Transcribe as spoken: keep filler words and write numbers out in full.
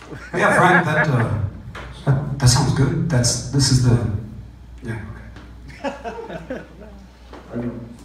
Yeah, Frank, that, uh, that, that sounds good. That's, this is the, yeah, okay.